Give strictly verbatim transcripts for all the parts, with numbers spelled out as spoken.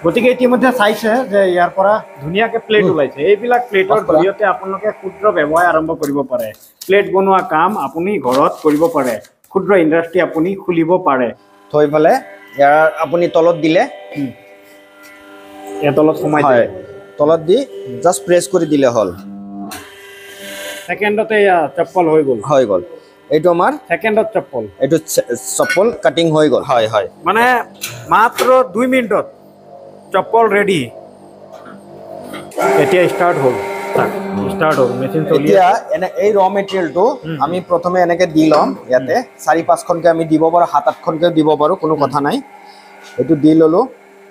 গতিকে ইতিমধ্যে চাইছে যে ইয়াৰ পৰা ধুনীয়াকৈ প্লেট ওলাইছে এইবিলাক প্লেটৰ জৰিয়তে আপোনালোকে ক্ষুদ্ৰ ব্যৱসায় আৰম্ভ কৰিব পাৰে প্লেট বনোৱা কাম আপুনি ঘৰত কৰিব পাৰে ক্ষুদ্ৰ ইণ্ডাষ্ট্ৰি আপুনি খুলিব পাৰে থৈ পেলাই ইয়াৰ আপুনি তলত দিলে এই তলত সোমাই দিয়ে তলত দি জাস্ট প্ৰেছ কৰি দিলে হ'ল সেকেন্ডতে চপ্পল হৈ গ'ল হৈ গ'ল এইটো আমাৰ সেকেন্ডত চপ্পল এইটো চপ্পল কাটিং হৈ গ'ল হয় হয় মানে মাত্ৰ দুই মিনিটত চপ্পল ৰেডি এতিয়া ষ্টাৰ্ট হ'ল ষ্টাৰ্ট হ'ল মেচিন চলি এতিয়া এনে এই ৰ মেটেৰিয়েলটো আমি প্ৰথমে এনেকৈ দি ল'ম ইয়াতে চাৰি পাঁচখনকৈ আমি দিব পাৰোঁ সাত আঠখনকৈ দিব পাৰোঁ কোনো কথা নাই এইটো দি ল'লোঁ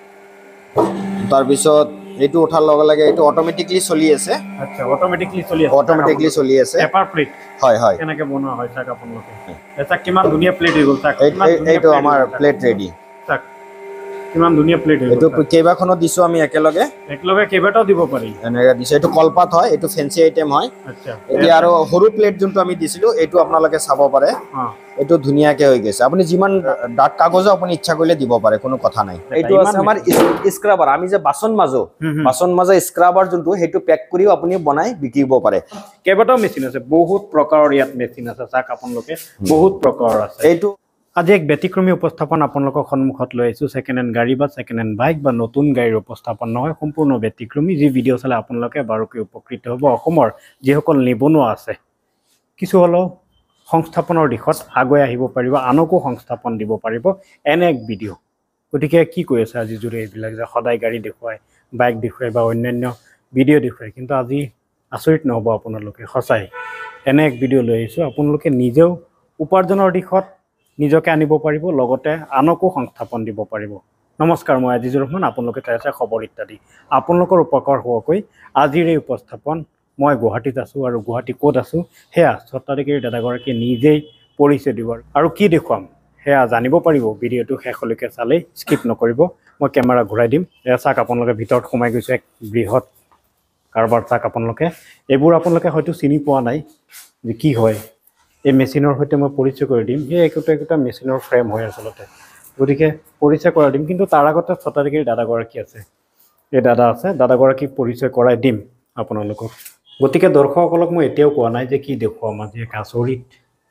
তাৰপিছত এইটো উঠাৰ লগে লগে এইটো অট'মেটিকলি চলি আছে আচ্ছা অট'মেটিকলি চলি আছে অট'মেটিকলি চলি আছে পেপাৰ প্লেট হয় হয় কেনেকৈ বনোৱা হয় চাওক আপোনালোকে এটা কিমান ধুনীয়া প্লেট হৈ গ'ল চাওক এইটো আমাৰ প্লেট ৰেডি চাওক কিমান ধুনীয়া প্লেট হৈ গ'ল এইটো কেইবাখনো দিছোঁ আমি একেলগে একেলগে কেইবাটাও দিব পাৰি এনেকৈ দিছোঁ এইটো কলপাত হয় এইটো ফেঞ্চি আইটেম হয় আচ্ছা এতিয়া আৰু সৰু প্লেট যোনটো আমি দিছিলোঁ এইটো আপোনালোকে চাব পাৰে এইটো ধুনীয়াকৈ হৈ গৈছে আপুনি যিমান ডাঠ কাগজো আপুনি ইচ্ছা কৰিলে দিব পাৰে কোনো কথা নাই এইটো আছে আমাৰ স্ক্ৰাবাৰ আমি যে বাচন মাজো বাচন মাজা স্ক্ৰাবাৰ যোনটো সেইটো পেক কৰিও আপুনি বনাই বিকিব পাৰে কেইবাটাও মেচিন আছে বহুত প্ৰকাৰৰ ইয়াত মেচিন আছে চাওক আপোনালোকে বহুত প্ৰকাৰৰ আছে এইটো আজি এক ব্যতিক্ৰমী উপস্থাপন আপোনালোকৰ সন্মুখত লৈ আহিছোঁ ছেকেণ্ড হেণ্ড গাড়ী বা ছেকেণ্ড হেণ্ড বাইক বা নতুন গাড়ীৰ উপস্থাপন নহয় সম্পূৰ্ণ ব্যতিক্ৰমী যি ভিডিঅ' চালে আপোনালোকে বাৰুকৈ উপকৃত হ'ব অসমৰ যিসকল নিবনুৱা আছে কিছু হ'লেও সংস্থাপনৰ দিশত আগুৱাই আহিব পাৰিব আনকো সংস্থাপন দিব পাৰিব এনে এক ভিডিঅ' গতিকে কি কৈ আছে আজি জুৰি এইবিলাক যে সদায় গাড়ী দেখুৱায় বাইক দেখুৱায় বা অন্যান্য ভিডিঅ' দেখুৱায় কিন্তু আজি আচৰিত নহ'ব আপোনালোকে সঁচাই এনে এক ভিডিঅ' লৈ আহিছোঁ আপোনালোকে নিজেও উপাৰ্জনৰ দিশত নিজকে আনিব পাৰিব লগতে আনকো সংস্থাপন দিব পাৰিব নমস্কাৰ মই আজিজুৰ ৰহমান আপোনালোকে চাই আছে খবৰ ইত্যাদি আপোনালোকৰ উপকাৰ হোৱাকৈ আজিৰ এই উপস্থাপন মই গুৱাহাটীত আছোঁ আৰু গুৱাহাটী ক'ত আছোঁ সেয়া স্বত্বাধিকাৰী দাদাগৰাকীয়ে নিজেই পৰিচয় দিব আৰু কি দেখুৱাম সেয়া জানিব পাৰিব ভিডিঅ'টো শেষলৈকে চালেই স্কিপ নকৰিব মই কেমেৰা ঘূৰাই দিম এয়া চাওক আপোনালোকে ভিতৰত সোমাই গৈছে এক বৃহৎ কাৰবাৰ চাওক আপোনালোকে এইবোৰ আপোনালোকে হয়তো চিনি পোৱা নাই যে কি হয় এই মেচিনৰ সৈতে মই পৰিচয় কৰি দিম সেই একোটা একোটা মেচিনৰ ফ্ৰেম হয় আচলতে গতিকে পৰিচয় কৰাই দিম কিন্তু তাৰ আগতে স্বত্বাধিকাৰী দাদাগৰাকী আছে এই দাদা আছে দাদাগৰাকীক পৰিচয় কৰাই দিম আপোনালোকক গতিকে দৰ্শকসকলক মই এতিয়াও কোৱা নাই যে কি দেখুৱাম আজি এক আচৰিত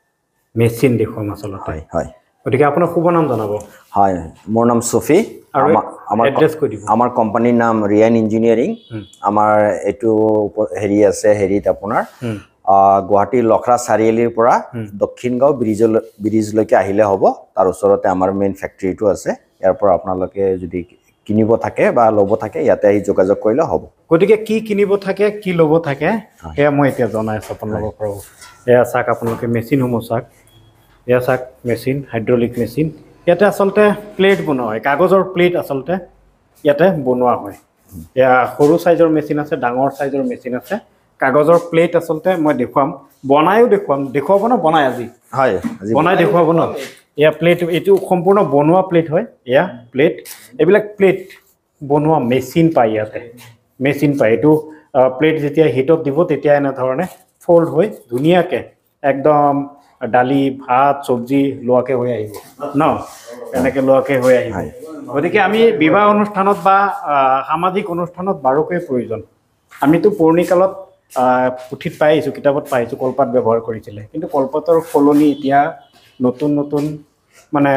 মেচিন দেখুৱাম আচলতে হয় গতিকে আপোনাৰ শুভ নাম জনাব হয় মোৰ নাম সফি আৰু আমাৰ এড্ৰেছ কৈ দিব আমাৰ কোম্পানীৰ নাম ৰিয়ান ইঞ্জিনিয়াৰিং আমাৰ এইটো হেৰি আছে হেৰিত আপোনাৰ গুৱাহাটীৰ লখৰা চাৰিআলিৰ পৰা দক্ষিণগাঁও ব্ৰিজলৈ ব্ৰিজলৈকে আহিলে হ'ব তাৰ ওচৰতে আমাৰ মেইন ফেক্টৰীটো আছে ইয়াৰ পৰা আপোনালোকে যদি কিনিব থাকে বা ল'ব থাকে ইয়াতে আহি যোগাযোগ কৰিলে হ'ব গতিকে কি কিনিব থাকে কি ল'ব থাকে সেয়া মই এতিয়া জনাই আছোঁ আপোনালোকৰ পৰা এয়া চাওক আপোনালোকে মেচিনসমূহ চাওক এয়া চাওক মেচিন হাইড্ৰলিক মেচিন ইয়াতে আচলতে প্লেট বনোৱা হয় কাগজৰ প্লেট আচলতে ইয়াতে বনোৱা হয় এয়া সৰু চাইজৰ মেচিন আছে ডাঙৰ চাইজৰ মেচিন আছে কাগজৰ প্লেট আচলতে মই দেখুৱাম বনায়ো দেখুৱাম দেখুৱাব ন বনাই আজি হয় বনাই দেখুৱাব ন এয়া প্লেট এইটো সম্পূৰ্ণ বনোৱা প্লেট হয় এয়া প্লেট এইবিলাক প্লেট বনোৱা মেচিন পায় ইয়াতে মেচিন পায় এইটো প্লেট যেতিয়া হিটত দিব তেতিয়া এনেধৰণে ফল্ড হৈ ধুনীয়াকৈ একদম দালি ভাত চব্জি লোৱাকৈ হৈ আহিব ন এনেকৈ লোৱাকৈ হৈ আহিব গতিকে আমি বিবাহ অনুষ্ঠানত বা সামাজিক অনুষ্ঠানত বাৰুকৈ প্ৰয়োজন আমিতো পুৰণি কালত পুথিত পাই আহিছোঁ কিতাপত পাই আহিছোঁ কলপাত ব্যৱহাৰ কৰিছিলে কিন্তু কলপাতৰ সলনি এতিয়া নতুন নতুন মানে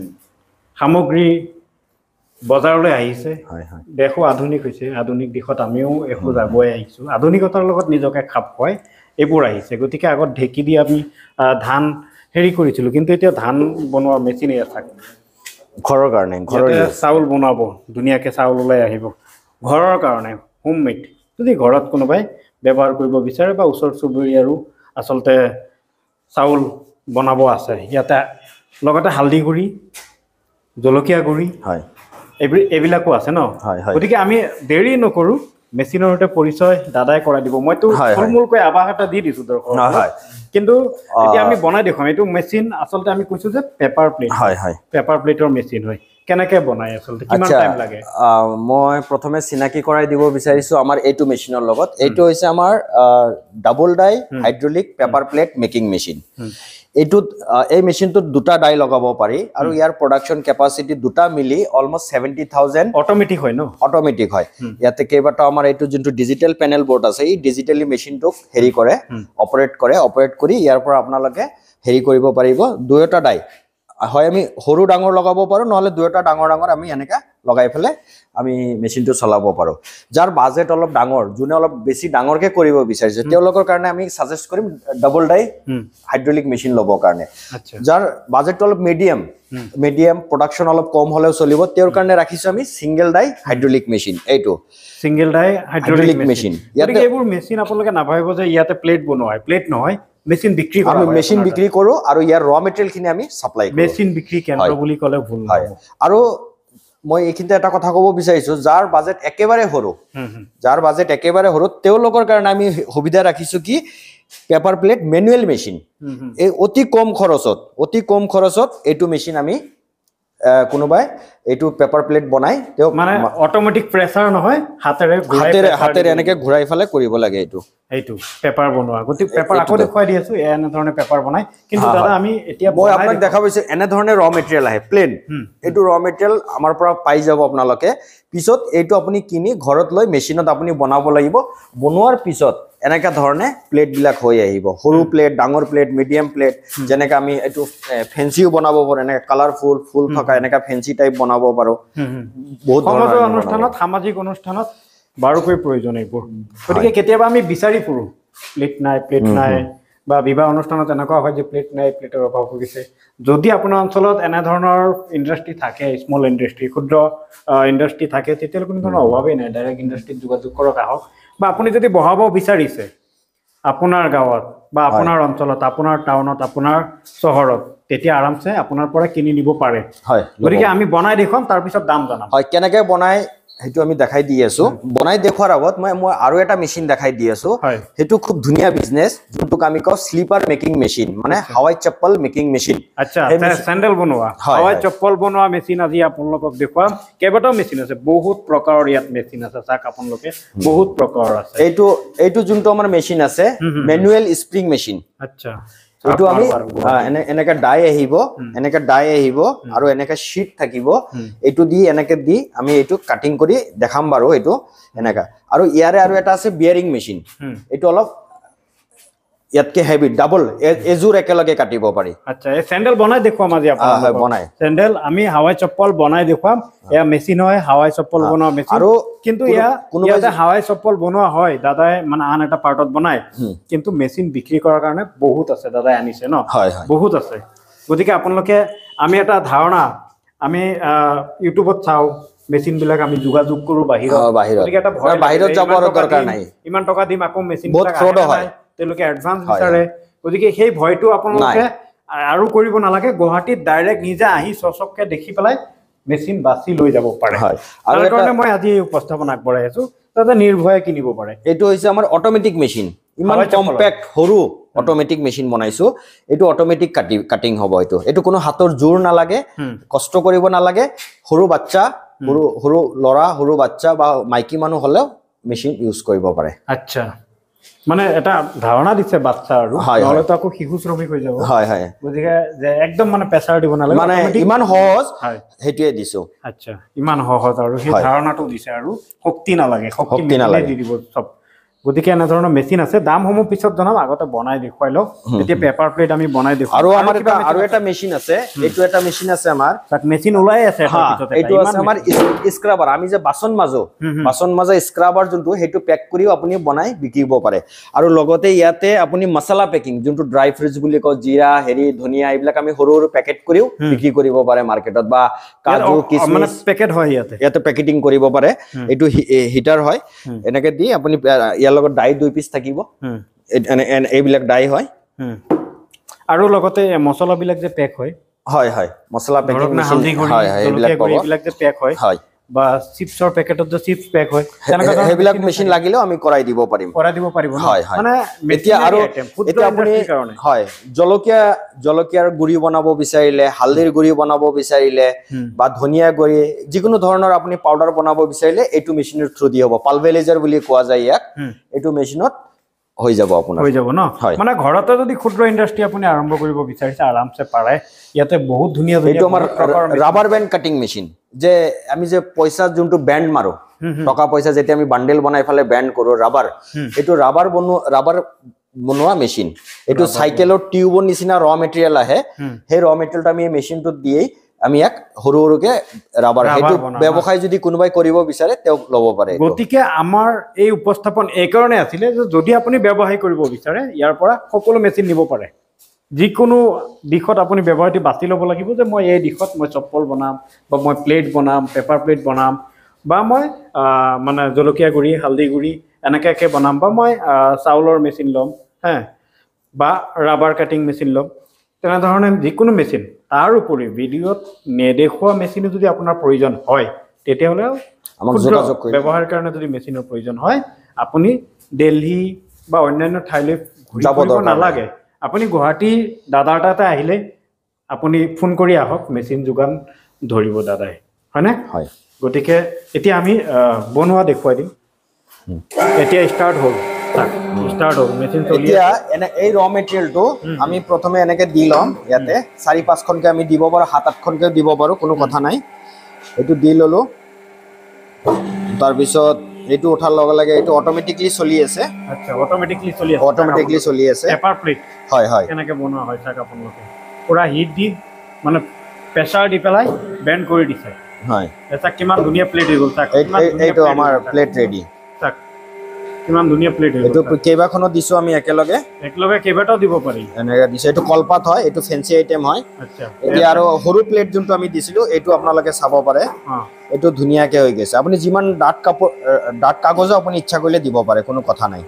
সামগ্ৰী বজাৰলৈ আহিছে দেশো আধুনিক হৈছে আধুনিক দিশত আমিও এখোজ আগুৱাই আহিছোঁ আধুনিকতাৰ লগত নিজকে খাপ খুৱাই এইবোৰ আহিছে গতিকে আগত ঢেঁকী দি আমি ধান হেৰি কৰিছিলোঁ কিন্তু এতিয়া ধান বনোৱা মেচিন এয়া থাকে ঘৰৰ কাৰণে ঘৰৰ চাউল বনাব ধুনীয়াকৈ চাউল ওলাই আহিব ঘৰৰ কাৰণে হোম মেড যদি ঘৰত কোনোবাই ব্যৱহাৰ কৰিব বিচাৰে বা ওচৰ চুবুৰীয়াৰো আচলতে চাউল বনাব আছে ইয়াতে লগতে হালধি গুড়ি জলকীয়া গুড়ি হয় এইবোৰ এইবিলাকো আছে ন গতিকে আমি দেৰি নকৰোঁ মেচিনৰ সৈতে পৰিচয় দাদাই কৰাই দিব মইতো থুলমূলকৈ আভাস এটা দি দিছোঁ দৰ্শক কিন্তু এতিয়া আমি বনাই দেখুৱাম এইটো মেচিন আচলতে আমি কৈছোঁ যে পেপাৰ প্লেট হয় হয় পেপাৰ প্লেটৰ মেচিন হয় কেনেকৈ বনাই আচলতে কিমান টাইম লাগে মই প্ৰথমে চিনাকি কৰাই দিব বিচাৰিছোঁ আমাৰ এইটো মেচিনৰ লগত এইটো হৈছে আমাৰ double die hydraulic paper plate making machine এইটোত এই মেচিনটোত দুটা ডাই লগাব পাৰি আৰু ইয়াৰ প্ৰডাকচন কেপাসিটি দুটা মিলি অলমোস্ট সেভেন্টি থাউজেন্ড অটোমেটিক হয় ন অটোমেটিক হয় ইয়াতে কেইবাটা আমাৰ এইটো যোনটো ডিজিটেল পেনেল বোৰ্ড আছে এই ডিজিটেলি মেচিনটোক হেৰি কৰে অপাৰেট কৰে অপাৰেট কৰি ইয়াৰ পৰা আপোনালোকে হেৰি কৰিব পাৰিব দুয়োটা ডাই হয় আমি সৰু ডাঙৰ লগাব পাৰো নহলে দুয়োটা ডাঙৰ ডাঙৰ আমি এনেকা লগাই ফেলে আমি মেচিনটো চলাব পাৰো যাৰ বাজেট অলপ ডাঙৰ যোনে অলপ বেছি ডাঙৰকে কৰিব বিচাৰিছে তেওঁলোকৰ কাৰণে আমি সাজেষ্ট কৰিম ডাবল ডাই হাইড্ৰলিক মেচিন ল'বৰ কাৰণে যাৰ বাজেট অলপ মিডিয়াম মিডিয়াম প্ৰডাকচন অলপ কম হলেও চলিব তেওঁৰ কাৰণে ৰাখিছো আমি সিঙ্গেল ডাই হাইড্ৰলিক মেচিন এইটো সিঙ্গেল ডাই হাইড্ৰলিক মেচিন ইয়াতে এইবোৰ মেচিন আপোনালোকে নাভাবিব যে ইয়াতে প্লেট বনোৱা হয় প্লেট নহয় মেচিন বিক্ৰী কৰা আমি মেচিন বিক্ৰী কৰো আৰু ইয়াৰ ৰ মেটেৰিয়েল খিনি আমি সাপ্লাই কৰো মেচিন বিক্ৰী কেন্দ্ৰ বুলি ক'লে ভুল নহয় আৰু মই এইখিনতে এটা কথা ক'ব বিচাৰিছো যাৰ বাজেট একেবাৰে সৰু যাৰ বাজেট একেবাৰে সৰু তেওঁলোকৰ কাৰণে আমি সুবিধা ৰাখিছো কি পেপাৰ প্লেট ম্যানুৱেল মেচিন এই অতি কম খৰচত অতি কম খৰচত এইটো মেচিন আমি কোনোবাই এইটো পেপাৰ প্লেট বনাই তেও মানে অটোমেটিক প্ৰেসাৰ নহয় হাতেৰে হাতেৰে হাতেৰে এনেকে ঘুৰাই ফেলে কৰিব লাগে এইটো এইটো পেপাৰ বনোৱা গতি পেপাৰ আকৌ দেখুৱাই দি আছো এনে ধৰণে পেপাৰ বনাই কিন্তু দাদা আমি এতিয়া মই আপোনাক দেখাবৈছো এনে ধৰণে ৰ মেটেৰিয়েল আহে প্লেন এইটো ৰ মেটেৰিয়েল আমাৰ পৰা পাই যাব আপোনালোকে পিছত এইটো আপুনি কিনি ঘৰত লৈ মেচিনত আপুনি বনাব লাগিব বনোৱাৰ পিছত এনেকা ধৰণে প্লেট বিলাক হৈ আহিব সৰু প্লেট ডাঙৰ প্লেট মিডিয়াম প্লেট যেনেকা আমি এইটো ফেন্সিও বনাব পাৰো এনেকা কালাৰফুল ফুল থকা এনেকা ফেন্সি টাইপ বনাব পাৰো বহুত ধৰণৰ অনুষ্ঠানত সামাজিক অনুষ্ঠানত বাৰুকৈ প্ৰয়োজন এইবোৰ গতিকে কেতিয়াবা আমি বিচাৰি ফুৰো প্লেট নাই প্লেট নাই বা বিবাহ অনুষ্ঠানত এনেকুৱা হয় যে প্লেট নাই প্লেটৰ অভাৱ হৈছে যদি আপোনাৰ অঞ্চলত এনে ধৰণৰ ইণ্ডাষ্ট্ৰি থাকে স্মল ইণ্ডাষ্ট্ৰি ক্ষুদ্ৰ ইণ্ডাষ্ট্ৰি থাকে তেতিয়া কোনো ধৰণৰ অভাৱেই নাই ডাইৰেক্ট ইণ্ডাষ্ট্ৰিত যোগাযোগ কৰক আহক বা আপুনি যদি বহাব বিচাৰিছে আপোনাৰ গাঁৱত বা আপোনাৰ অঞ্চলত আপোনাৰ টাউনত আপোনাৰ চহৰত তেতিয়া আৰামছে আপোনাৰ পৰা কিনি নিব পাৰে হয় গতিকে আমি বনাই দেখুৱাম তাৰ পিছত দাম জানাম হয় কেনেকৈ বনাই হেতু আমি দেখাই দি আছো বনাই দেখুৱাৰ আগত মই মই আৰু এটা মেচিন দেখাই দি আছো হেতু খুব ধুনিয়া বিজনেস যোনটো আমি কও স্লিপাৰ মেকিং মেচিন মানে হাৱাই চপ্পল মেকিং মেচিন আচ্ছা স্যান্ডেল বনোৱা হাৱাই চপ্পল বনোৱা মেচিন আজি আপোনালোকক দেখুৱাম কেইবাটাও মেচিন আছে বহুত প্ৰকাৰৰ ইয়াত মেচিন আছে চাক আপোনালোকে বহুত প্ৰকাৰৰ আছে এইটো এইটো যোনটো আমাৰ মেচিন আছে ম্যানুৱেল স্প্ৰিং মেচিন আচ্ছা এইটো আমি এনে এনেকা ডাই আহিব এনেকা ডাই আহিব আৰু এনেকা শীট থাকিব এইটো দি এনেকে দি আমি এইটো কাটিং কৰি দেখাম বাৰু এইটো এনেকা আৰু ইয়াৰে আৰু এটা আছে বিয়াৰিং মেচিন এইটো অলপ ইয়াতকে হেভি ডাবল এজুৰ একেলগে কাটিব পাৰি আচ্ছা এই স্যান্ডেল বনাই দেখুৱাম আজি আপোনালোকক হয় বনাই স্যান্ডেল আমি হাৱাই চপ্পল বনাই দেখুৱাম এয়া মেচিন হয় হাৱাই চপ্পল বনোৱা মেচিন আৰু কিন্তু ইয়া ইয়াতে হাৱাই চপ্পল বনোৱা হয় দাদাই মানে আন এটা পাৰ্টত বনাই কিন্তু মেচিন বিক্ৰী কৰাৰ কাৰণে বহুত আছে দাদাই আনিছে ন বহুত আছে গতিকে আপোনালোকে আমি এটা ধাৰণা আমি ইউটিউবত চাও মেচিন বিলাক আমি যোগাযোগ কৰো বাহিৰত গতিকে এটা ভয় বাহিৰত যাবৰ দৰকাৰ নাই ইমান টকা দিম আকৌ মেচিন বহুত ফ্ৰড হয় তেওঁলোকে এডভান্স বিচাৰে গতিকে সেই ভয়টো আপোনালোকে আৰু কৰিব নালাগে গুৱাহাটীত ডাইৰেক্ট নিজে আহি চচককে দেখি পেলাই মেচিন বাছি লৈ যাব পাৰে আৰু তাৰ কাৰণে মই আজি উপস্থাপন আগবঢ়াই আছো তাতে নিৰ্ভয়ে কিনিব পাৰে এইটো হৈছে আমাৰ অটোমেটিক মেচিন ইমান কম্পেক্ট সৰু অটোমেটিক মেচিন বনাইছো এইটো অটোমেটিক কাটিং হ'ব এইটো এইটো কোনো হাতৰ জোৰ নালাগে কষ্ট কৰিব নালাগে সৰু বাচ্চা সৰু সৰু লৰা সৰু বাচ্চা বা মাইকী মানুহ হলেও মেচিন ইউজ কৰিব পাৰে আচ্ছা মানে এটা ধাৰণা দিছে বাচ্চা আৰু নহলে তো আকৌ শিশু শ্ৰমিক হৈ যাব হয় হয় গতিকে যে একদম মানে প্ৰেছাৰ দিব নালাগে মানে ইমান সহজ হেতুৱে দিছো আচ্ছা ইমান সহজ আৰু সেই ধাৰণাটো দিছে আৰু শক্তি নালাগে শক্তি নালাগে দি দিব সব গতিকে এনে ধৰণৰ মেচিন আছে দামসমূহ পিছত জনাম আগতে বনাই দেখুৱাই লওক এতিয়া পেপাৰ প্লেট আমি বনাই দেখুৱাম আৰু আমাৰ এটা আৰু এটা মেচিন আছে এইটো এটা মেচিন আছে আমাৰ তাত মেচিন ওলাই আছে পিছতে এইটো আছে আমাৰ স্ক্ৰাবাৰ আমি যে বাসন মাজো বাসন মাজা স্ক্ৰাবাৰ যোনটো হেতু পেক কৰিও আপুনি বনাই বিকিব পাৰে আৰু লগতে ইয়াতে আপুনি মছলা পেকিং যোনটো ড্ৰাই ফ্ৰুটছ বুলি কয় জিৰা হেৰি ধনিয়া এইবিলাক আমি সৰু সৰু পেকেট কৰিও বিক্ৰী কৰিব পাৰে মাৰ্কেটত বা কাজু কিশমিশ মানে পেকেট হয় ইয়াতে ইয়াতে পেকেটিং কৰিব পাৰে এইটো হিটাৰ হয় এনেকে দি আপুনি লগত ডাই দুই পিস থাকিব এইবিলাক ডাই হয় আৰু লগতে মছলা বিলাক যে পেক হয় হয় হয় মছলা পেকিং মেচিন হয় হয় এইবিলাক পাব এইবিলাক যে পেক হয় হয় বা চিপছৰ পেকেটত যে চিপছ পেক হয় সেইবিলাক মেচিন লাগিলেও আমি কৰাই দিব পাৰিম কৰাই দিব পাৰিব মানে এতিয়া আৰু এতিয়া আপুনি হয় জলকীয়া জলকীয়াৰ গুড়ি বনাব বিচাৰিলে হালধিৰ গুড়ি বনাব বিচাৰিলে বা ধনিয়া গুড়ি যিকোনো ধৰণৰ আপুনি পাউডাৰ বনাব বিচাৰিলে এইটো মেচিনৰ থ্ৰু দি হ'ব পালভেলাইজাৰ বুলি কোৱা যায় ইয়াক এইটো মেচিনত হৈ যাব আপোনাৰ হৈ যাব ন হয় মানে ঘৰতে যদি ক্ষুদ্ৰ ইণ্ডাষ্ট্ৰি আপুনি আৰম্ভ কৰিব বিচাৰিছে আৰামছে পাৰে ইয়াতে বহুত ধুনীয়া ধুনীয়া এইটো আমাৰ ৰাবাৰ বেণ্ড কাটিং মেচিন যে আমি যে পইচা যোনটো বেণ্ড মাৰো টকা পইচা যেতিয়া আমি বান্ডেল বনাই ফালে বেণ্ড কৰো ৰাবাৰ এইটো ৰাবাৰ বনোৱা ৰাবাৰ বনোৱা মেচিন এইটো সাইকেলৰ টিউবৰ নিচিনা ৰ মেটেৰিয়েল আহে সেই ৰ মেটেৰিয়েলটো আমি এই মেচিনটোত দিয়েই আমি এক সৰু সৰুকে ৰাবাৰ সেইটো ব্যৱসায় যদি কোনোবাই কৰিব বিচাৰে তেওঁ ল'ব পাৰে গতিকে আমাৰ এই উপস্থাপন এই কাৰণে আছিলে যে যদি আপুনি ব্যৱসায় কৰিব বিচাৰে ইয়াৰ পৰা সকলো মেচিন নিব পাৰে যিকোনো দিশত আপুনি ব্যৱসায়টি বাছি ল'ব লাগিব যে মই এই দিশত মই চপ্পল বনাম বা মই প্লেট বনাম পেপাৰ প্লেট বনাম বা মই মানে জলকীয়া গুড়ি হালধি গুড়ি এনেকৈ বনাম বা মই চাউলৰ মেচিন ল'ম হে বা ৰাবাৰ কাটিং মেচিন ল'ম তেনেধৰণে যিকোনো মেচিন তাৰ উপৰি ভিডিঅ'ত নেদেখুওৱা মেচিনো যদি আপোনাৰ প্ৰয়োজন হয় তেতিয়াহ'লে আমাক যোগাযোগ কৰিব ব্যৱহাৰৰ কাৰণে যদি মেচিনৰ প্ৰয়োজন হয় আপুনি দিল্লী বা অন্যান্য ঠাইলৈ যাব নালাগে আপুনি গুৱাহাটী দাদাৰ তাতে আহিলে আপুনি ফোন কৰি আহক মেচিন যোগান ধৰিব দাদাই হয়নে হয় গতিকে এতিয়া আমি বনোৱা দেখুৱাই দিম এতিয়া ষ্টাৰ্ট হ'ল ষ্টাৰ্ট হ'ল মেচিন চলি এতিয়া এনে এই ৰ মেটেৰিয়েলটো আমি প্ৰথমে এনেকে দি ল'ম ইয়াতে চাৰি পাঁচখনকে আমি দিব পাৰোঁ সাত আঠখনকে দিব পাৰোঁ কোনো কথা নাই এইটো দি ল'লোঁ তাৰপিছত এইটো উঠাৰ লগে লগে এইটো অট'মেটিকলি চলি আছে আচ্ছা অট'মেটিকলি চলি আছে অট'মেটিকলি চলি আছে পেপাৰ প্লেট হয় হয় কেনেকৈ বনোৱা হয় চাওক আপোনালোকে পুৰা হিট দি মানে প্ৰেছাৰ দি পেলাই বেণ্ড কৰি দিছে হয় এটা কিমান ধুনীয়া প্লেট হৈ গ'ল চাওক এইটো আমাৰ প্লেট ৰেডি চাওক কিমান ধুনীয়া প্লেট হৈ এইটো কেইবাখনো দিছোঁ আমি একেলগে একেলগে কেইবাটাও দিব পাৰি এনেকৈ দিছোঁ এইটো কলপাত হয় এইটো ফেঞ্চি আইটেম হয় আচ্ছা এতিয়া আৰু সৰু প্লেট যোনটো আমি দিছিলোঁ এইটো আপোনালোকে চাব পাৰে এইটো ধুনীয়াকৈ হৈ গৈছে আপুনি যিমান ডাঠ কাপোৰ ডাঠ কাগজো আপুনি ইচ্ছা কৰিলে দিব পাৰে কোনো কথা নাই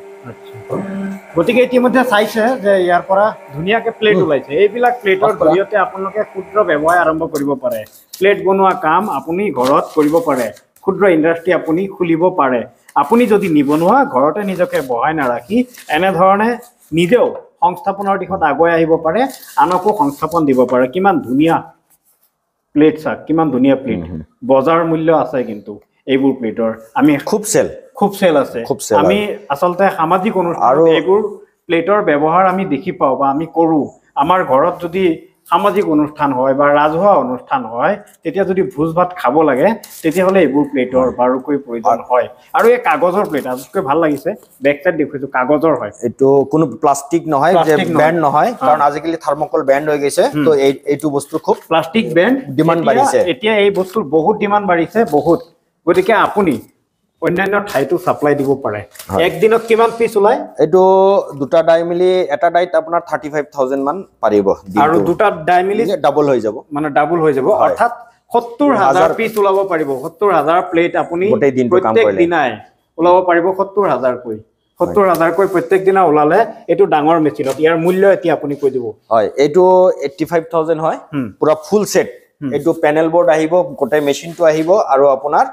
গতিকে ইতিমধ্যে চাইছে যে ইয়াৰ পৰা ধুনীয়াকৈ প্লেট ওলাইছে এইবিলাক প্লেটৰ জৰিয়তে আপোনালোকে ক্ষুদ্ৰ ব্যৱসায় আৰম্ভ কৰিব পাৰে প্লেট বনোৱা কাম আপুনি ঘৰত কৰিব পাৰে ক্ষুদ্ৰ ইণ্ডাষ্ট্ৰি আপুনি খুলিব পাৰে আপুনি যদি নিবনুৱা ঘৰতে নিজকে বহাই নাৰাখি এনেধৰণে নিজেও সংস্থাপনৰ দিশত আগুৱাই আহিব পাৰে আনকো সংস্থাপন দিব পাৰে কিমান ধুনীয়া প্লেট চাওক কিমান ধুনীয়া প্লেট বজাৰ মূল্য আছে কিন্তু এইবোৰ প্লেটৰ আমি খুব চেল খুব চেল আছে আমি আচলতে সামাজিক অনুষ্ঠানত এইবোৰ প্লেটৰ ব্যৱহাৰ আমি দেখি পাওঁ বা আমি কৰোঁ আমাৰ ঘৰত যদি সামাজিক অনুষ্ঠান হয় বা ৰাজহুৱা অনুষ্ঠান হয় তেতিয়া যদি ভোজ ভাত খাব লাগে তেতিয়াহ'লে এইবোৰ প্লেটৰ বাৰুকৈ প্ৰয়োজন হয় আৰু এই কাগজৰ প্লেট আজতকৈ ভাল লাগিছে বেক চাইড দেখুৱাইছোঁ কাগজৰ হয় এইটো কোনো প্লাষ্টিক নহয় যে বেণ্ড নহয় কাৰণ আজিকালি থাৰ্মকল বেণ্ড হৈ গৈছে তো এইটো বস্তু খুব প্লাষ্টিক বেণ্ড ডিমাণ্ড বাঢ়িছে এতিয়া এই বস্তুৰ বহুত ডিমাণ্ড বাঢ়িছে বহুত গতিকে আপুনি অন্যান্য ঠাইতো সাপ্লাই দিব পাৰে একদিনত কিমান পিস ওলাই এইটো দুটা ডাই মিলি এটা ডাইত আপোনাৰ থাৰ্টি ফাইভ থাউজেণ্ড মান পাৰিব আৰু দুটা ডাই মিলি ডাবল হৈ যাব মানে ডাবল হৈ যাব অৰ্থাৎ সত্তৰ হাজাৰ পিস ওলাব পাৰিব সত্তৰ হাজাৰ প্লেট আপুনি প্ৰত্যেক দিনাই ওলাব পাৰিব সত্তৰ হাজাৰ কৈ সত্তৰ হাজাৰ কৈ প্ৰত্যেক দিনা ওলালে এইটো ডাঙৰ মেচিনত ইয়াৰ মূল্য এতিয়া আপুনি কৈ দিব হয় এইটো এইট্টি ফাইভ থাউজেণ্ড হয় পুৰা ফুল সেট এইটো পেনেল বোৰ্ড আহিব গোটেই মেচিনটো আহিব আৰু আপোনাৰ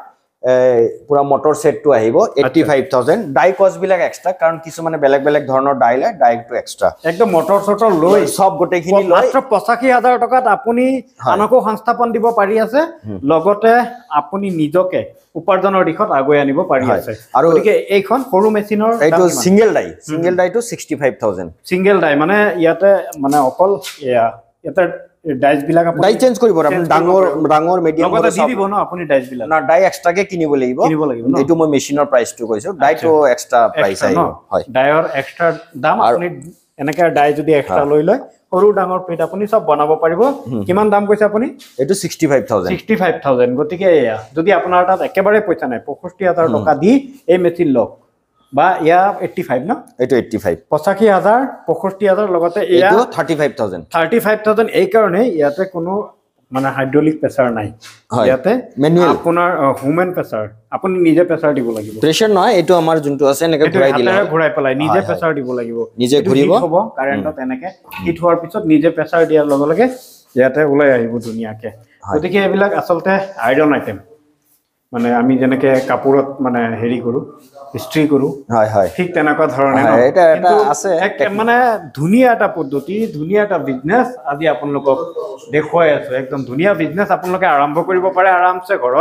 পুৰা মটৰ সেটটো আহিব এইট্টি ফাইভ থাউজেণ্ড ডাই কষ্ট বিলাক এক্সট্ৰা কাৰণ কিছুমানে বেলেগ বেলেগ ধৰণৰ ডাই লয় ডাইটো এক্সট্ৰা একদম মটৰ চটৰ লৈ সব গোটেইখিনি লৈ মাত্ৰ পঁচাশী হাজাৰ টকাত আপুনি আনকো সংস্থাপন দিব পাৰি আছে লগতে আপুনি নিজকে উপাৰ্জনৰ দিশত আগুৱাই আনিব পাৰি আছে আৰু গতিকে এইখন সৰু মেচিনৰ এইটো সিঙ্গেল ডাই সিঙ্গেল ডাইটো sixty five thousand single die মানে ইয়াতে মানে অকল ইয়াতে ডাইস বিলাক আপুনি ডাই চেঞ্জ কৰিব আপুনি ডাঙৰ ডাঙৰ মিডিয়াম লগতে দি দিব ন আপুনি ডাইস বিলাক না ডাই এক্সট্ৰাকে কিনিব লাগিব কিনিব লাগিব এইটো মই মেচিনৰ প্ৰাইচটো কৈছো ডাইটো এক্সট্ৰা প্ৰাইস আহিব হয় ডাইৰ এক্সট্ৰা দাম আপুনি এনেকা ডাই যদি এক্সট্ৰা লৈ লয় সৰু ডাঙৰ প্লেট আপুনি সব বনাব পাৰিব কিমান দাম কৈছে আপুনি এইটো sixty five thousand sixty five thousand গতিকে এয়া যদি আপোনাৰ তাত একেবাৰে পইচা নাই পঁয়ষষ্ঠি হাজাৰ টকা দি এই মেচিন লওক বা ইয়া এইট্টি ফাইভ ন এইটো এইট্টি ফাইভ পঁচাশী হাজাৰ পঁয়ষষ্ঠি হাজাৰ লগতে এয়া thirty five thousand thirty five thousand এই কাৰণে ইয়াতে কোনো মানে হাইড্ৰলিক প্ৰেছাৰ নাই ইয়াতে আপোনাৰ হিউমেন প্ৰেছাৰ আপুনি নিজে প্ৰেছাৰ দিব লাগিব প্ৰেছাৰ নহয় এইটো আমাৰ যোনটো আছে এনেকৈ ঘূৰাই দিলে ঘূৰাই পেলাই নিজে প্ৰেছাৰ দিব লাগিব নিজে ঘূৰিব হ'ব কাৰেণ্টত এনেকৈ হিট হোৱাৰ পিছত নিজে প্ৰেছাৰ দিয়াৰ লগে লগে ইয়াতে ওলাই আহিব ধুনীয়াকৈ গতিকে এইবিলাক আচলতে আইৰণ আইটেম মানে আমি যেনেকে কাপোৰত মানে হেৰি কৰো ইস্ত্ৰি কৰো হয় হয় ঠিক তেনেকুৱা ধৰণে এটা এটা আছে মানে ধুনীয়া এটা পদ্ধতি ধুনীয়া এটা বিজনেছ আজি আপোনালোকক দেখুৱাই আছো একদম ধুনীয়া বিজনেছ আপোনালোকে আৰম্ভ কৰিব পাৰে আৰামছে ঘৰত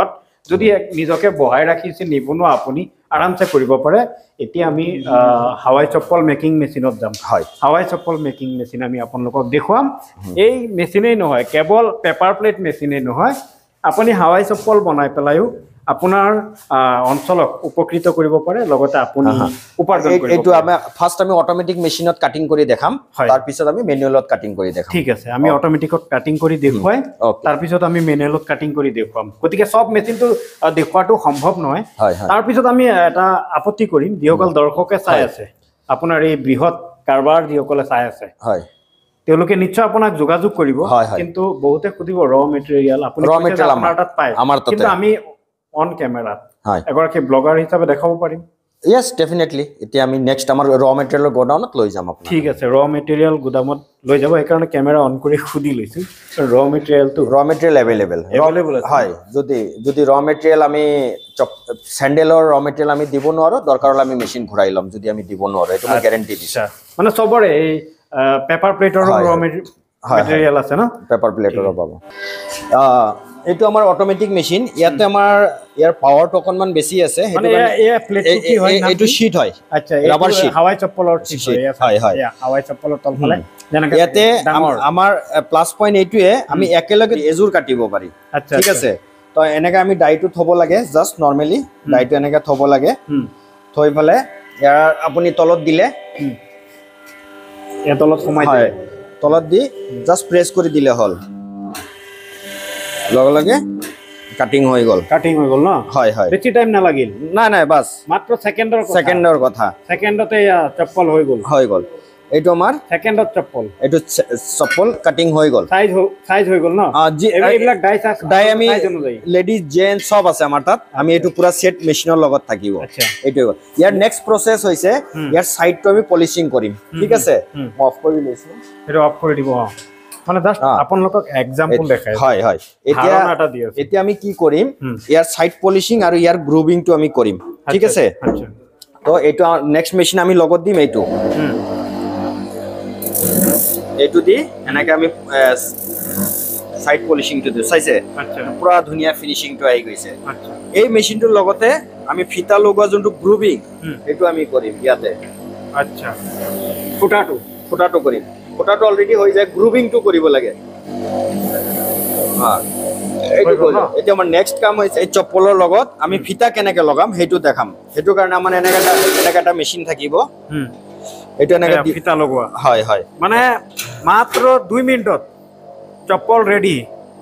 যদি নিজকে বহাই ৰাখিছে নিবনুৱা আপুনি আৰামছে কৰিব পাৰে এতিয়া আমি হাৱাই চপ্পল মেকিং মেচিনত যাম হয় হাৱাই চপ্পল মেকিং মেচিন আমি আপোনালোকক দেখুৱাম এই মেচিনেই নহয় কেৱল পেপাৰ প্লেট মেচিনেই নহয় আপুনি হাৱাই চপ্পল বনাই পেলাইও আপোনাৰ অঞ্চলক উপকৃত কৰিব পাৰে লগতে আপুনি উপাৰ্জন কৰিব এইটো আমি ফাৰ্স্ট আমি অটোমেটিক মেচিনত কাটিং কৰি দেখাম তাৰ পিছত আমি মেনুৱেলত কাটিং কৰি দেখাম ঠিক আছে আমি অটোমেটিকত কাটিং কৰি দেখুৱাই তাৰ পিছত আমি মেনুৱেলত কাটিং কৰি দেখুৱাম গতিকে সব মেচিনটো দেখুৱাটো সম্ভৱ নহয় তাৰ পিছত আমি এটা আপত্তি কৰিম যিসকল দৰ্শকে চাই আছে আপোনাৰ এই বৃহৎ কাৰবাৰ যিসকলে চাই আছে হয় তেওঁলোকে নিশ্চয় আপোনাক যোগাযোগ কৰিব কিন্তু বহুতে খুদিব ৰ মেটেৰিয়েল আপুনি আপোনাৰ তাত পায় কিন্তু আমি অন ক্যামেৰা হয় এগৰাকী ব্লগাৰ হিচাপে দেখাব পাৰিম yes definitely এতিয়া আমি নেক্সট আমাৰ ৰ মেটেৰিয়েল গোডাউনত লৈ যাম আপোনাক ঠিক আছে ৰ মেটেৰিয়েল গোদামত লৈ যাব এই কাৰণে ক্যামেৰা অন কৰি খুদি লৈছো ৰ মেটেৰিয়েলটো ৰ মেটেৰিয়েল अवेलेबल अवेलेबल হয় যদি যদি ৰ মেটেৰিয়েল আমি স্যান্ডেলৰ ৰ মেটেৰিয়েল আমি দিব নোৱাৰো দৰকাৰ হলে আমি মেচিন ঘূৰাই লম যদি আমি দিব নোৱাৰো এটা মই গ্যাৰান্টি দিছো মানে সবৰে এই পেপাৰ প্লেটৰ ৰ মেটেৰিয়েল আছে না পেপাৰ প্লেটৰ পাব এইটো আমাৰ অটোমেটিক মেচিন ইয়াতে আমাৰ ইয়াৰ পাৱাৰটো অকনমান বেছি আছে মানে এই প্লেটটো কি হয় না এইটো শীট হয় আচ্ছা ৰাবাৰ শীট হাৱাই চপ্পলৰ শীট হয় হয় হাৱাই চপ্পলৰ তলফালে যেনেকৈ ইয়াতে আমাৰ প্লাস পইণ্ট এইটোৱে আমি একেলগে এজুৰ কাটিব পাৰি ঠিক আছে তো এনেকৈ আমি ডাইটো থব লাগে জাস্ট নৰমালি ডাইটো এনেকৈ থব লাগে থৈ ফলে ইয়াৰ আপুনি তলত দিলে এই তলত সোমাই যায় তলত দি জাস্ট প্ৰেছ কৰি দিলে হল লগে লগে কাটিং হৈ গল কাটিং হৈ গল ন হয় হয় বেছি টাইম না লাগিল না না বাস মাত্ৰ সেকেন্ডৰ কথা সেকেন্ডৰ কথা সেকেন্ডতে চপ্পল হৈ গল হৈ গল এইটো আমাৰ সেকেন্ডত চপ্পল এইটো চপ্পল কাটিং হৈ গল সাইজ সাইজ হৈ গল ন এইবিলাক ডাই আছে ডাই আমি লেডিজ জেন্টস সব আছে আমাৰ তাত আমি এইটো পুৰা সেট মেচিনৰ লগত থাকিব আচ্ছা এইটো ইয়াৰ নেক্সট প্ৰসেস হৈছে ইয়াৰ সাইডটো আমি পলিশিং কৰিম ঠিক আছে অফ কৰি লৈছো এটা অফ কৰি দিব মানে জাস্ট আপোনালোকক এক্সাম্পল দেখাই হয় হয় এতিয়া এতিয়া আমি কি কৰিম ইয়াৰ সাইড পলিশিং আৰু ইয়াৰ গ্ৰুভিংটো আমি কৰিম ঠিক আছে আচ্ছা তো এইটো নেক্সট মেচিন আমি লগত দিম এইটো এইটো দি এনেকৈ আমি সাইড পলিশিংটো দিওঁ চাইছে আচ্ছা পুৰা ধুনীয়া ফিনিশিংটো আহি গৈছে আচ্ছা এই মেচিনটোৰ লগতে আমি ফিতা লগোৱা যোনটো গ্ৰুভিং এইটো আমি কৰিম ইয়াতে আচ্ছা ফুটাটো ফুটাটো কৰিম ফুটাটো অলৰেডি হৈ যায় গ্ৰুভিংটো কৰিব লাগে হ্যাঁ এইটো কৰিম এতিয়া আমাৰ নেক্সট কাম হৈছে এই চপ্পলৰ লগত আমি ফিতা কেনেকৈ লগাম সেইটো দেখাম সেইটো কাৰণে আমাৰ এনেকৈ এনেকৈ এটা মেচিন থাকিব এইটো এনেকৈ ফিতা লগোৱা হয় হয় মানে মাত্ৰ দুই মিনিটত চপ্পল ৰেডি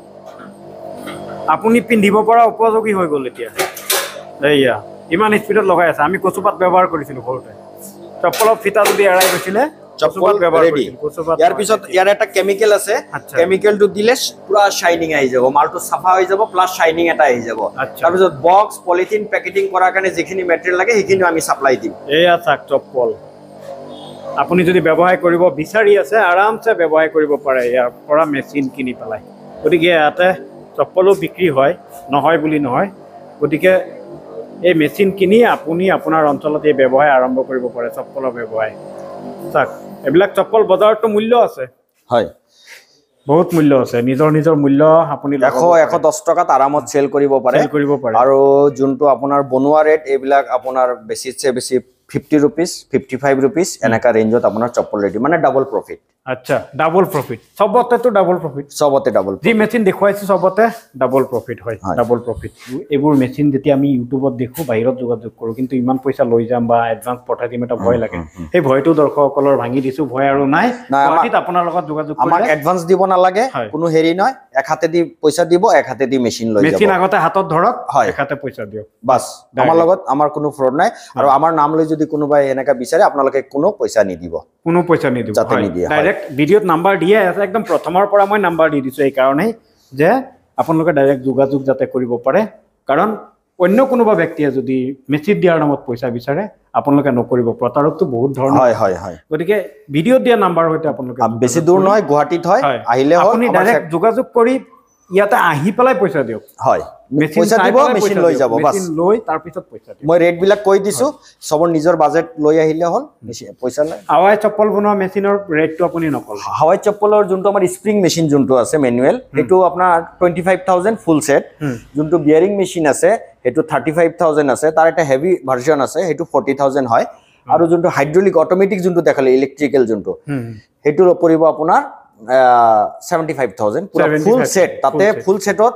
আপুনি পিন্ধিব পৰা উপযোগী হৈ গল এতিয়া এইয়া ইমান স্পিডত লগাই আছে আমি কচুপাত ব্যৱহাৰ কৰিছিলো ঘৰতে চপ্পলৰ ফিতা যদি এৰাই গৈছিলে চপ্পল ৰেডি ইয়াৰ পিছত ইয়াৰ এটা কেমিকেল আছে কেমিকেলটো দিলে পুৰা শাইনিং আহি যাব মালটো সাফা হৈ যাব প্লাস শাইনিং এটা আহি যাব তাৰ পিছত বক্স পলিথিন পেকেটিং কৰাৰ কাৰণে যিখিনি মেটেৰিয়েল লাগে সেইখিনি আমি সাপ্লাই দিম এইয়া চাক চপ্পল আপুনি যদি ব্যৱহাৰ কৰিব বিচাৰি আছে আৰামছে ব্যৱহাৰ কৰিব পাৰে ইয়াৰ পৰা মেচিন কিনি পেলাই গতিকে ইয়াতে চপ্পলো বিক্ৰী হয় নহয় বুলি নহয় গতিকে এই মেচিন কিনি আপুনি আপোনাৰ অঞ্চলত এই ব্যৱসায় আৰম্ভ কৰিব পাৰে চপ্পলৰ ব্যৱসায় চাক এইবিলাক চপ্পল বজাৰতো মূল্য আছে হয় বহুত মূল্য আছে নিজৰ নিজৰ মূল্য আপুনি এশ এশ দহ টকাত আৰামত সেল কৰিব পাৰে সেল কৰিব পাৰে আৰু যোনটো আপোনাৰ বনোৱা ৰেট এইবিলাক আপোনাৰ বেছিছে বেছি fifty rupees fifty-five rupees এনেকা ৰেঞ্জত আপোনাৰ চপ্পল ৰেডি মানে ডাবল প্ৰফিট আচ্ছা ডাবল প্ৰফিট সবতে তো ডাবল প্ৰফিট সবতে ডাবল যি মেচিন দেখুৱাইছে সবতে ডাবল প্ৰফিট হয় ডাবল প্ৰফিট এইবোৰ মেচিন যেতিয়া আমি ইউটিউবত দেখো বাহিৰত যোগাযোগ কৰো কিন্তু ইমান পইচা লৈ যাম বা এডভান্স পঠাই দিম এটা ভয় লাগে এই ভয়টো দৰ্শকসকলৰ ভাঙি দিছো ভয় আৰু নাই গুৱাহাটীত আপোনাৰ লগত যোগাযোগ কৰিলে আমাক এডভান্স দিব নালাগে কোনো হেৰি নহয় এক হাতে দি পইচা দিব এক হাতে দি মেচিন লৈ যাব মেচিন আগতে হাতত ধৰক এক হাতে পইচা দিও বাস আমাৰ লগত আমাৰ কোনো ফ্ৰড নাই আৰু আমাৰ নাম লৈ যদি কোনোবাই এনেকা বিচাৰে আপোনালোকে কোনো পইচা নিদিব কোনো পইচা নিদিব যাতে নিদিয়ে ডাইৰেক্ট ভিডিঅ'ত নাম্বাৰ দিয়ে আছে একদম প্ৰথমৰ পৰা মই নাম্বাৰ দি দিছো এই কাৰণেই যে আপোনালোকে ডাইৰেক্ট যোগাযোগ যাতে কৰিব পাৰে কাৰণ অন্য কোনোবা ব্যক্তিয়ে যদি মেচিন দিয়াৰ নামত পইচা বিচাৰে আপোনালোকে নকৰিব প্ৰতাৰকটো বহুত ধৰণৰ হয় হয় হয় গতিকে ভিডিঅ'ত দিয়া নাম্বাৰ হয়তো আপোনালোকে বেছি দূৰ নহয় গুৱাহাটীত হয় আহিলে আপুনি ডাইৰেক্ট যোগাযোগ কৰি ইয়াতে আহি পেলাই পইচা দিয়ক হয় পইচা দিব মেচিন লৈ যাব বাস মেচিন লৈ তাৰ পিছত পইচা দিব মই ৰেট বিলাক কৈ দিছো সবৰ নিজৰ বাজেট লৈ আহিলে হল পইচা লৈ হাৱাই চপ্পল বনোৱা মেচিনৰ ৰেটটো আপুনি নকল হাৱাই চপ্পলৰ যোনটো আমাৰ স্প্ৰিং মেচিন যোনটো আছে মেনুৱেল সেইটো আপোনাৰ twenty five thousand full set যোনটো বিয়াৰিং মেচিন আছে সেইটো থাৰ্টি ফাইভ থাউজেণ্ড আছে তাৰ এটা হেভি ভাৰ্জন আছে সেইটো ফৰ্টি থাউজেণ্ড হয় আৰু যোনটো হাইড্ৰলিক অটোমেটিক যোনটো দেখালে ইলেক্ট্ৰিকেল যোনটো সেইটো পৰিব আপোনাৰ সেভেন্টি ফাইভ থাউজেণ্ড পুৰা ফুল সেট তাতে ফুল সেটত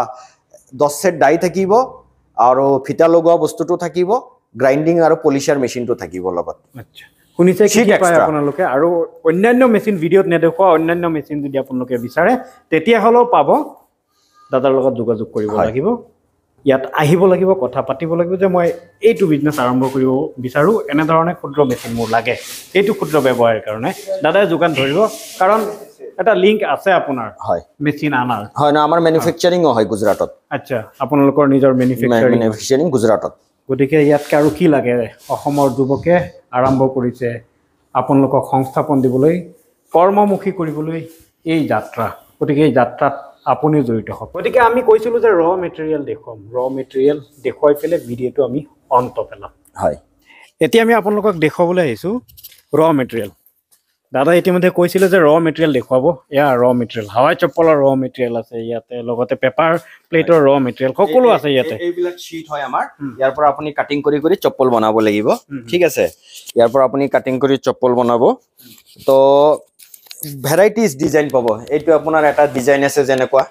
দহ সেট ডাই থাকিব আৰু ফিটা লগোৱা বস্তুটো থাকিব গ্ৰাইণ্ডিং আৰু পলিচাৰ মেচিনটো থাকিব লগত আচ্ছা শুনিছে কি কি পায় আপোনালোকে আৰু অন্যান্য মেচিন ভিডিঅ'ত নেদেখুৱা অন্যান্য মেচিন যদি আপোনালোকে বিচাৰে তেতিয়া হলেও পাব দাদাৰ লগত যোগাযোগ কৰিব লাগিব ইয়াত আহিব লাগিব কথা পাতিব লাগিব যে মই এইটো বিজনেছ আৰম্ভ কৰিব বিচাৰো এনে ধৰণে ক্ষুদ্ৰ মেচিন মোৰ লাগে এইটো ক্ষুদ্ৰ ব্যৱসায়ৰ কাৰণে দাদাই যোগান ধৰিব কাৰণ এটা লিংক আছে আপোনাৰ হয় মেচিন আনাৰ হয় না আমাৰ ম্যানুফ্যাকচাৰিংও হয় গুজৰাটত আচ্ছা আপোনালোকৰ নিজৰ ম্যানুফ্যাকচাৰিং ম্যানুফ্যাকচাৰিং গুজৰাটত গতিকে ইয়াতকে আৰু কি লাগে অসমৰ যুৱকে আৰম্ভ কৰিছে আপোনালোকক সংস্থাপন দিবলৈ কৰ্মমুখী কৰিবলৈ এই যাত্ৰা গতিকে এই যাত্ৰাত আপুনি জড়িত হওক গতিকে আমি কৈছিলোঁ যে ৰ মেটেৰিয়েল দেখুৱাম ৰ মেটেৰিয়েল দেখুৱাই পেলাই ভিডিঅ'টো আমি অন্ত পেলাম হয় এতিয়া আমি আপোনালোকক দেখুৱাবলৈ আহিছোঁ ৰ মেটেৰিয়েল দাদা ইতিমধ্যে কৈছিলে যে ৰ মেটেৰিয়েল দেখুৱাব এয়া ৰ মেটেৰিয়েল হাৱাই চপ্পলৰ ৰ মেটেৰিয়েল আছে ইয়াতে লগতে পেপাৰ প্লেটৰ ৰ মেটেৰিয়েল সকলো আছে ইয়াতে এইবিলাক শীট হয় আমাৰ ইয়াৰ পৰা আপুনি কাটিং কৰি কৰি চপ্পল বনাব লাগিব ঠিক আছে ইয়াৰ পৰা আপুনি কাটিং কৰি চপ্পল বনাব তো ভ্যাৰাইটিজ ডিজাইন পাব এইটো আপোনাৰ এটা ডিজাইন আছে যেনেকুৱা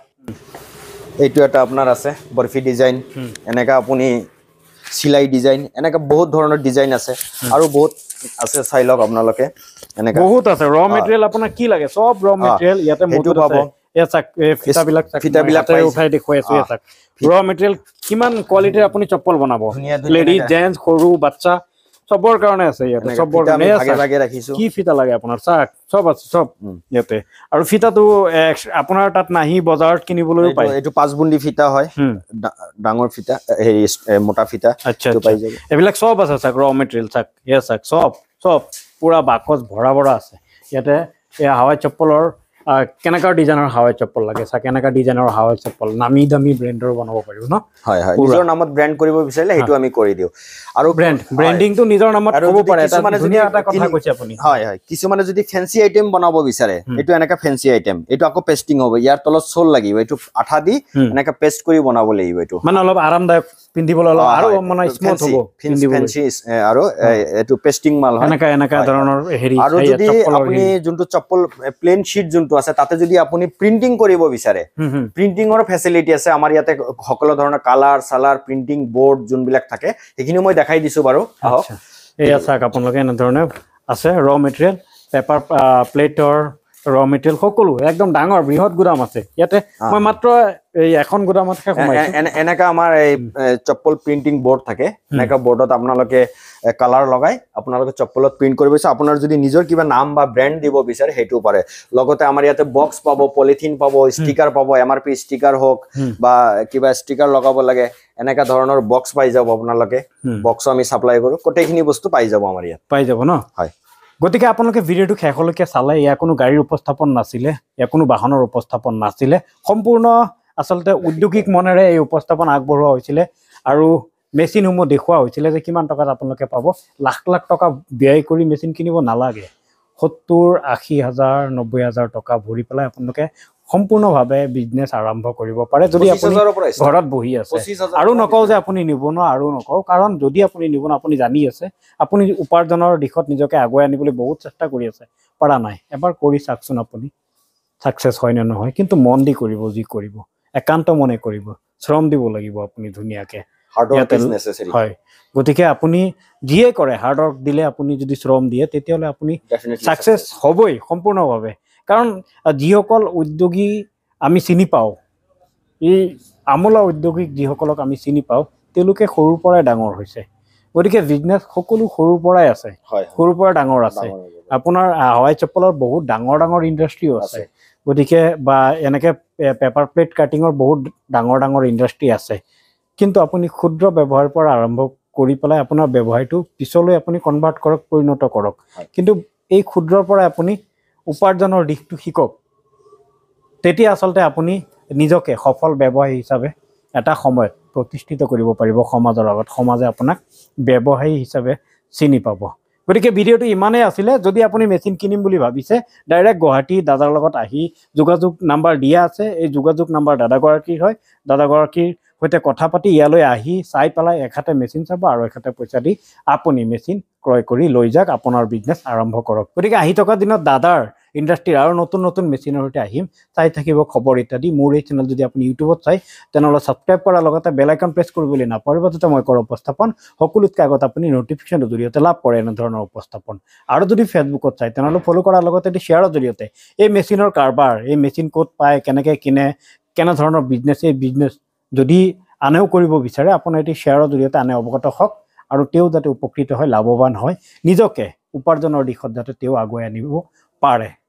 এইটো এটা আপোনাৰ আছে বৰফি ডিজাইন এনেকা আপুনি সিলাই ডিজাইন এনেকা বহুত ধৰণৰ ডিজাইন আছে আৰু বহুত আছে চাই লওক আপোনালোকে এনেকা বহুত আছে ৰ মেটেৰিয়েল আপোনাৰ কি লাগে সব ৰ মেটেৰিয়েল ইয়াতে মজুত পাব এ চাক ফিটাবিলাক ফিটাবিলাক উঠাই দেখুৱাই আছো চাক ৰ মেটেৰিয়েল কিমান কোৱালিটিৰ আপুনি চপ্পল বনাব লেডিজ জেন্টস সৰু বাচ্চা সবৰ কাৰণে আছে ইয়াতে সবৰ কাৰণে ভাগে ভাগে ৰাখিছো কি ফিটা লাগে আপোনাৰ চাক সব আছে সব ইয়াতে আৰু ফিটাটো আপোনাৰ তাত নাহি বজাৰত কিনিবলৈ পায় এইটো পাঁচ বুন্দি ফিটা হয় ডাঙৰ ফিটা হেৰি মোটা ফিটা আচ্ছা পাই যাব এইবিলাক সব আছে চাক ৰ মেটেৰিয়েল চাক ইয়া চাক সব সব পুৰা বাকচ ভৰা ভৰা আছে ইয়াতে এই হাৱাই চপ্পলৰ কেনেকা ডিজাইনৰ হাৱাই চপ্পল লাগে চাক কেনেকা ডিজাইনৰ হাৱাই চপ্পল নামি দামী ব্ৰেণ্ডৰ বনাব পাৰিব ন হয় হয় নিজৰ নামত ব্ৰেণ্ড কৰিব বিচাৰিলে সেইটো আমি কৰি দিও আৰু ব্ৰেণ্ড ব্ৰেণ্ডিংটো নিজৰ নামত ক'ব পাৰে এটা ধুনীয়া এটা কথা কৈছে আপুনি হয় হয় কিছুমানে যদি ফেন্সি আইটেম বনাব বিচাৰে এইটো এনেকা ফেন্সি আইটেম এইটো আকৌ পেস্টিং হ'ব ইয়াৰ তলত সোল লাগিব এইটো আঠা দি এনেকা পেস্ট কৰি বনাব লাগিব এইটো মানে অলপ আৰামদায়ক পিন্ধিবলৈ অলপ আৰু মানে স্মুথ হ'ব ফেন্সি আৰু এইটো পেস্টিং মাল হয় এনেকা এনেকা ধৰণৰ হেৰি আৰু যদি আপুনি যোনটো চপ্পল প্লেন শীট যোনটো আছে তাতে যদি আপুনি প্ৰিন্টিং কৰিব বিচাৰে প্ৰিন্টিংৰ ফেসিলিটি আছে আমাৰ ইয়াতে সকলো ধৰণৰ কালাৰ সালাৰ প্ৰিন্টিং বোৰ্ড যোনবিলাক থাকে সেইখিনি মই দেখাই দিছো বাৰু আহক এয়া চাক আপোনালোকে এনে ধৰণে আছে ৰ মেটেৰিয়েল পেপাৰ প্লেটৰ ৰ মেটেৰিয়েল সকলো একদম ডাঙৰ বৃহৎ গুদাম আছে ইয়াতে মই মাত্ৰ এই এখন গুদামতহে সোমাইছো এনেকা আমাৰ এই চপ্পল প্ৰিন্টিং বোৰ্ড থাকে এনেকা বোৰ্ডত আপোনালোকে কালাৰ লগাই আপোনালোকে চপ্পলত প্ৰিন্ট কৰিব বিচাৰে আপোনাৰ যদি নিজৰ কিবা নাম বা ব্ৰেণ্ড দিব বিচাৰে সেইটো পাৰে লগতে আমাৰ ইয়াতে বক্স পাব পলিথিন পাব ষ্টিকাৰ পাব এমআৰপি ষ্টিকাৰ হওক বা কিবা ষ্টিকাৰ লগাব লাগে এনেকা ধৰণৰ বক্স পাই যাব আপোনালোকে বক্স আমি সাপ্লাই কৰো গোটেইখিনি বস্তু পাই যাব আমাৰ ইয়াত পাই যাব ন হয় গতিকে আপোনালোকে ভিডিঅ'টো শেষলৈকে চালে ইয়াৰ কোনো গাড়ীৰ উপস্থাপন নাছিলে ইয়াৰ কোনো বাহনৰ উপস্থাপন নাছিলে সম্পূৰ্ণ আচলতে উদ্যোগিক মনেৰে এই উপস্থাপন আগবঢ়োৱা হৈছিলে আৰু মেচিনসমূহ দেখুওৱা হৈছিলে যে কিমান টকাত আপোনালোকে পাব লাখ লাখ টকা ব্যয় কৰি মেচিন কিনিব নালাগে সত্তৰ আশী হাজাৰ নব্বৈ হাজাৰ টকা ভৰি পেলাই আপোনালোকে সম্পূৰ্ণভাৱে বিজনেছ আৰম্ভ কৰিব পাৰে যদি আপুনি ঘৰত বহি আছে আৰু নকওঁ যে আপুনি নিবনুৱা আৰু নকওঁ কাৰণ যদি আপুনি নিবনুৱা আপুনি জানি আছে আপুনি উপাৰ্জনৰ দিশত নিজকে আগুৱাই আনিবলৈ বহুত চেষ্টা কৰি আছে পৰা নাই এবাৰ কৰি চাওকচোন আপুনি সাকসেছ হয় নে নহয় কিন্তু মন দি কৰিব যি কৰিব একান্ত মনে কৰিব শ্ৰম দিব লাগিব আপুনি ধুনীয়াকে হাৰ্ড ওয়ার্ক ইজ নেসেসারি হয় গতিকে আপুনি যিয়ে কৰে হাৰ্ড ওয়ার্ক দিলে আপুনি যদি শ্ৰম দিয়ে তেতিয়াহলে আপুনি সাকসেছ হ'বই সম্পূৰ্ণভাৱে কাৰণ যিসকল উদ্যোগী আমি চিনি পাওঁ এই আমোলা উদ্যোগিক যিসকলক আমি চিনি পাওঁ তেওঁলোকে সৰুৰ পৰাই ডাঙৰ হৈছে গতিকে বিজনেছ সকলো সৰুৰ পৰাই আছে সৰুৰ পৰা ডাঙৰ আছে আপোনাৰ হাৱাই চপ্পলৰ বহুত ডাঙৰ ডাঙৰ ইণ্ডাষ্ট্ৰিও আছে গতিকে বা এনেকে পেপাৰ প্লেট কাটিঙৰ বহুত ডাঙৰ ডাঙৰ ইণ্ডাষ্ট্ৰি আছে কিন্তু আপুনি ক্ষুদ্ৰ ব্যৱসায়ৰ পৰা আৰম্ভ কৰি পেলাই আপোনাৰ ব্যৱসায়টো পিছলৈ আপুনি কনভাৰ্ট কৰক পৰিণত কৰক কিন্তু এই ক্ষুদ্ৰৰ পৰা আপুনি উপাৰ্জনৰ দিশটো শিকক তেতিয়া আচলতে আপুনি নিজকে সফল ব্যৱসায়ী হিচাপে এটা সময়ত প্ৰতিষ্ঠিত কৰিব পাৰিব সমাজৰ আগত সমাজে আপোনাক ব্যৱসায়ী হিচাপে চিনি পাব গতিকে ভিডিঅ'টো ইমানেই আছিলে যদি আপুনি মেচিন কিনিম বুলি ভাবিছে ডাইৰেক্ট গুৱাহাটী দাদাৰ লগত আহি যোগাযোগ নাম্বাৰ দিয়া আছে এই যোগাযোগ নাম্বাৰ দাদাগৰাকীৰ হয় দাদাগৰাকীৰ সৈতে কথা পাতি ইয়ালৈ আহি চাই পেলাই এখাতে মেচিন চাব আৰু এখাতে পইচা দি আপুনি মেচিন ক্ৰয় কৰি লৈ যাওক আপোনাৰ বিজনেছ আৰম্ভ কৰক গতিকে আহি থকা দিনত দাদাৰ ইণ্ডাষ্ট্ৰিৰ আৰু নতুন নতুন মেচিনৰ সৈতে আহিম চাই থাকিব খবৰ ইত্যাদি মোৰ এই চেনেল যদি আপুনি ইউটিউবত চাই তেনেহ'লে ছাবস্ক্ৰাইব কৰাৰ লগতে বেল আইকন প্ৰেছ কৰিবলৈ নাপাহৰিব যাতে মই কৰা উপস্থাপন সকলোতকৈ আগত আপুনি নটিফিকেশ্যনৰ জৰিয়তে লাভ কৰে এনেধৰণৰ উপস্থাপন আৰু যদি ফেচবুকত চাই তেনেহ'লে ফ'ল' কৰাৰ লগতে শ্বেয়াৰৰ জৰিয়তে এই মেচিনৰ কাৰবাৰ এই মেচিন ক'ত পায় কেনেকৈ কিনে কেনেধৰণৰ বিজনেছ এই বিজনেছ যদি আনেও কৰিব বিচাৰে আপোনাৰ এটি শ্বেয়াৰৰ জৰিয়তে আনে অৱগত হওক আৰু তেওঁ যাতে উপকৃত হয় লাভৱান হয় নিজকে উপাৰ্জনৰ দিশত যাতে তেওঁ আগুৱাই আনিব পাৰে